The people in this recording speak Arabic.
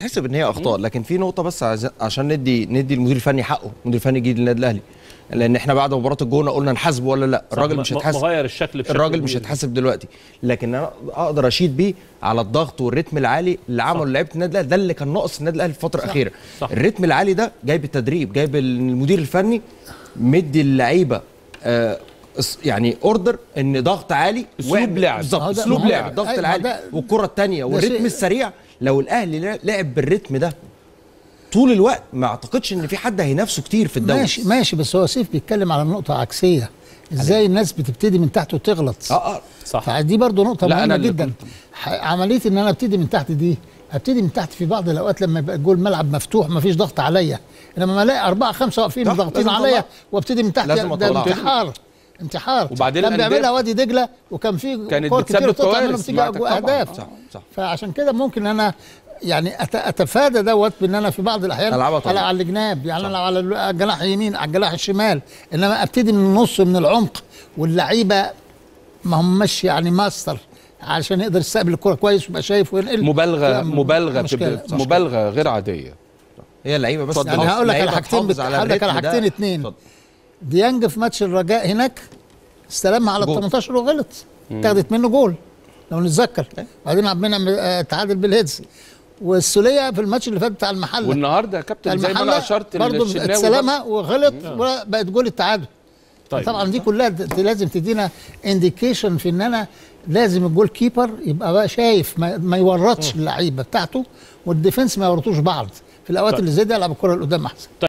تحسب ان هي اخطاء، لكن في نقطه بس عشان ندي المدير الفني حقه، المدير الفني الجديد للنادي الاهلي، لان احنا بعد مباراه الجونه قلنا نحاسبه ولا لا. الراجل مش هيتحاسب، مغير الشكل بشكل الراجل مش هيتحاسب دلوقتي، لكن انا اقدر اشيد بيه على الضغط والريتم العالي اللي عمله لعيبه النادي الاهلي. ده اللي كان ناقص النادي الاهلي في الفتره الاخيره. الريتم العالي ده جاي بالتدريب، جاي بالمدير الفني مدي اللعيبه يعني اوردر ان ضغط عالي، اسلوب لعب بالظبط، اسلوب لعب، الضغط العالي والكره الثانيه والريتم السريع. لو الاهلي لعب بالريتم ده طول الوقت ما اعتقدش ان في حد هينافسه كتير في الدوري. ماشي بس هو سيف بيتكلم على نقطه عكسيه، ازاي الناس بتبتدي من تحت وتغلط. صح. فدي برضو نقطه مهمه جدا. عمليه ان انا ابتدي من تحت دي، ابتدي من تحت في بعض الاوقات لما يبقى جول الملعب مفتوح ما فيش ضغط عليا، لما الاقي 4 5 واقفين ضاغطين عليا وابتدي من تحت، ده انتحار. وبعدين كان بيعملها وادي دجله، وكان في كور كتير بتطلع منهم بتيجي اهداف. فعشان كده ممكن انا يعني اتفادى دوت بان انا في بعض الاحيان على الجناب، يعني انا على الجناح اليمين على الجناح الشمال، انما ابتدي من النص من العمق، واللعيبه ما هماش يعني ماستر علشان يقدر يستقبل الكره كويس ويبقى شايف وينقل. مبالغه غير عاديه. هي اللعيبه بس يعني هقول لك على حاجتين اتنين. ديانج في ماتش الرجاء هناك استلمها على ال 18 وغلط، اتاخدت منه جول لو نتذكر، بعدين عبد المنعم تعادل بالهيدز. والسوليه في الماتش اللي فات بتاع المحله، والنهارده يا كابتن زي ما انا اشرت برضه استلمها وغلط وبقت جول التعادل. طيب طبعا دي كلها لازم تدينا انديكيشن في ان انا لازم الجول كيبر يبقى بقى شايف ما يورطش اللعيبه بتاعته، والديفنس ما يورطوش بعض في الاوقات اللي زي دي. العب الكره اللي قدام احسن.